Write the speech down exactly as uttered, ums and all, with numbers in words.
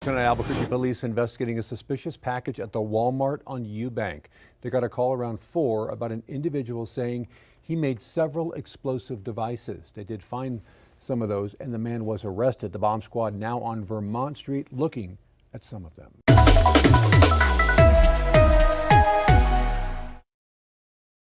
Tonight, Albuquerque police investigating a suspicious package at the Walmart on Eubank. They got a call around four about an individual saying he made several explosive devices. They did find some of those, and the man was arrested. The bomb squad now on Vermont Street looking at some of them.